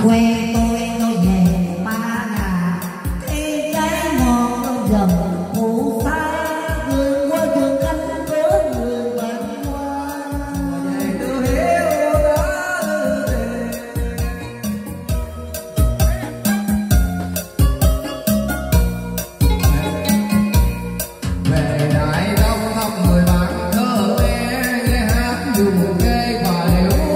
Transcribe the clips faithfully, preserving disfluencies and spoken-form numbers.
quê tôi tôi về ba ngà cây trái ngọt tôi dần phụ sai vườn qua vườn canh có người bạn hoa về đưa hiếu về đại đông thăm người bạn thơ nghe nghe hát dù ghê và liễu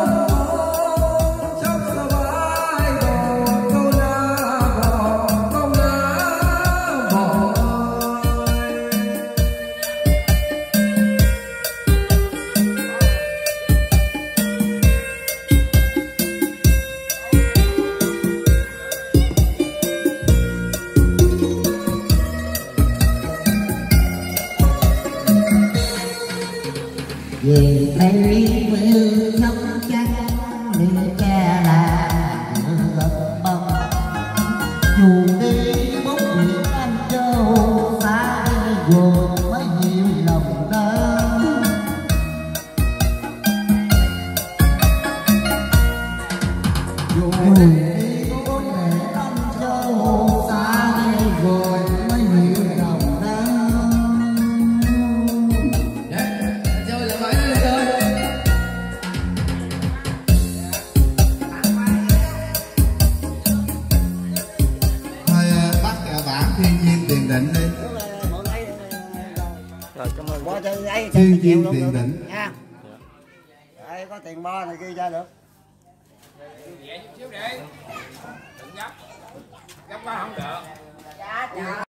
về đây mưa nhóc trắng để che là lật bầm dù đi bốc biển anh châu xa đi gồm mấy nhiều lòng đớn dù đi bốc biển anh châu xa đi gồm mấy nhiều lòng đớn. Thiên nhiên tiền định đi. Rồi cảm ơn. Bo cho đây Thiên nhiên tiền định nha. Đây có tiền bo này kia ra được. Nhẹ chút xíu đi. Đừng gấp. Gấp quá không được. Dạ, dạ.